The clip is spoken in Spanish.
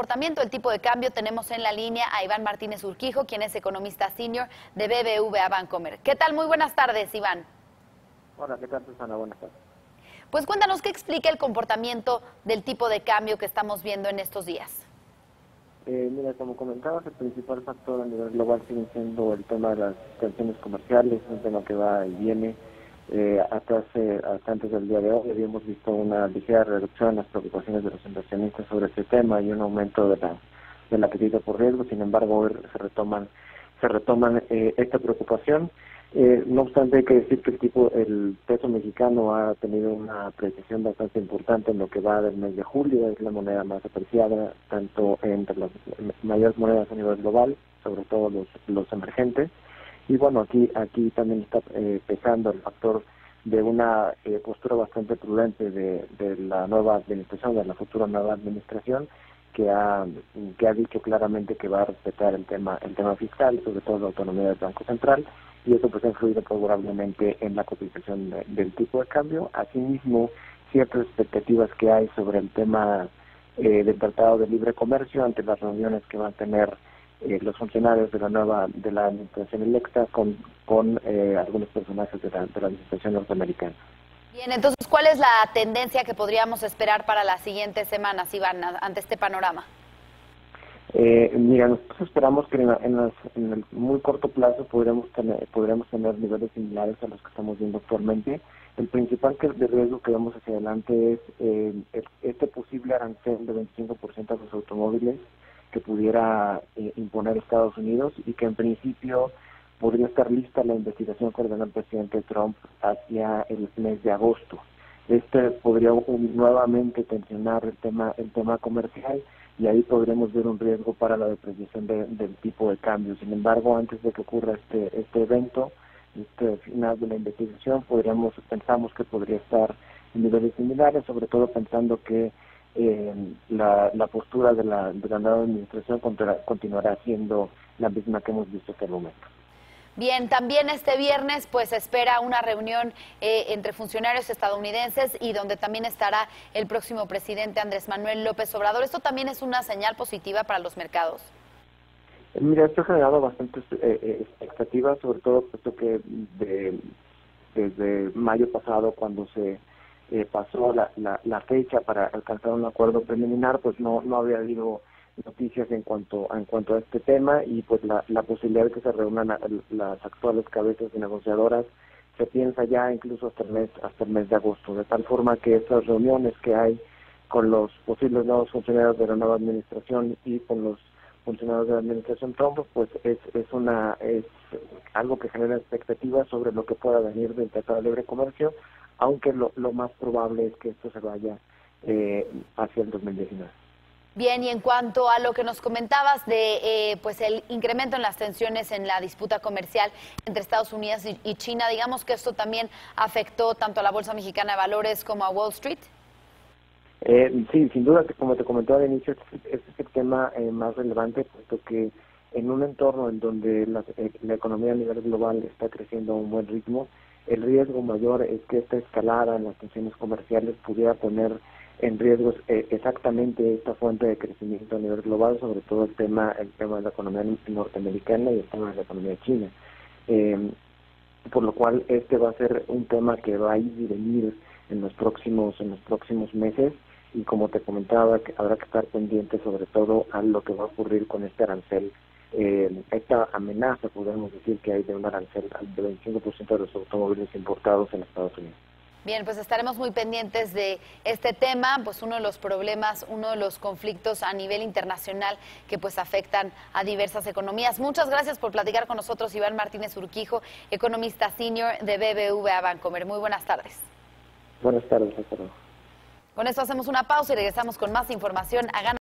comportamiento del tipo de cambio tenemos en la línea a Iván Martínez Urquijo, quien es economista senior de BBVA Bancomer. ¿Qué tal? Muy buenas tardes, Iván. Hola, ¿qué tal, Susana? Buenas tardes. Pues cuéntanos qué explica el comportamiento del tipo de cambio que estamos viendo en estos días. Mira, como comentabas, el principal factor a nivel global sigue siendo el tema de las tensiones comerciales, un tema que va y viene. Hasta antes del día de hoy habíamos visto una ligera reducción en las preocupaciones de los inversionistas sobre este tema y un aumento del apetito por riesgo. Sin embargo, hoy se retoman esta preocupación. No obstante, hay que decir que el peso mexicano ha tenido una apreciación bastante importante en lo que va del mes de julio. Es la moneda más apreciada, tanto entre las mayores monedas a nivel global, sobre todo los emergentes. Y bueno, aquí también está pesando el factor de una postura bastante prudente de la nueva administración, de la futura nueva administración, que ha dicho claramente que va a respetar el tema fiscal, sobre todo la autonomía del Banco Central, y eso pues ha influido favorablemente en la cotización del tipo de cambio. Asimismo, ciertas expectativas que hay sobre el tema del Tratado de Libre Comercio ante las reuniones que van a tener los funcionarios de la administración electa con algunos personajes de la administración norteamericana. Bien, entonces, ¿cuál es la tendencia que podríamos esperar para las siguientes semanas, Iván, ante este panorama? Mira, nosotros esperamos que en el muy corto plazo podremos tener niveles similares a los que estamos viendo actualmente. El principal de riesgo que vemos hacia adelante es este posible arancel de 25% a los automóviles que pudiera imponer Estados Unidos y que en principio podría estar lista la investigación que ordenó el presidente Trump hacia el mes de agosto. Este podría nuevamente tensionar el tema comercial y ahí podremos ver un riesgo para la depreciación del tipo de cambio. Sin embargo, antes de que ocurra este evento, este final de la investigación, pensamos que podría estar en niveles similares, sobre todo pensando que la postura de la nueva administración continuará siendo la misma que hemos visto hasta el momento. Bien, también este viernes pues se espera una reunión entre funcionarios estadounidenses y donde también estará el próximo presidente Andrés Manuel López Obrador. ¿Esto también es una señal positiva para los mercados? Mira, esto ha generado bastantes expectativas, sobre todo puesto que desde mayo pasado, cuando se pasó la fecha para alcanzar un acuerdo preliminar, pues no había habido noticias en cuanto a este tema, y pues la posibilidad de que se reúnan las actuales cabezas negociadoras se piensa ya incluso hasta el mes de agosto, de tal forma que estas reuniones que hay con los posibles nuevos funcionarios de la nueva administración y con los funcionarios de la administración Trump, pues es algo que genera expectativas sobre lo que pueda venir del Tratado de Libre Comercio, aunque lo más probable es que esto se vaya hacia el 2019. Bien, y en cuanto a lo que nos comentabas de pues el incremento en las tensiones en la disputa comercial entre Estados Unidos y China, digamos que esto también afectó tanto a la Bolsa Mexicana de Valores como a Wall Street. Sí, sin duda, que como te comentaba al inicio, este es el tema más relevante, puesto que en un entorno en donde la economía a nivel global está creciendo a un buen ritmo, el riesgo mayor es que esta escalada en las tensiones comerciales pudiera poner en riesgo exactamente esta fuente de crecimiento a nivel global, sobre todo el tema de la economía norteamericana y el tema de la economía china. Por lo cual este va a ser un tema que va a ir y venir en los próximos meses, y como te comentaba, que habrá que estar pendiente sobre todo a lo que va a ocurrir con este arancel, esta amenaza, podemos decir, que hay de un arancel del 25% de los automóviles importados en Estados Unidos. Bien, pues estaremos muy pendientes de este tema, pues uno de los problemas, uno de los conflictos a nivel internacional que pues afectan a diversas economías. Muchas gracias por platicar con nosotros, Iván Martínez Urquijo, economista senior de BBVA Bancomer. Muy buenas tardes. Buenas tardes, hasta luego. Con esto hacemos una pausa y regresamos con más información.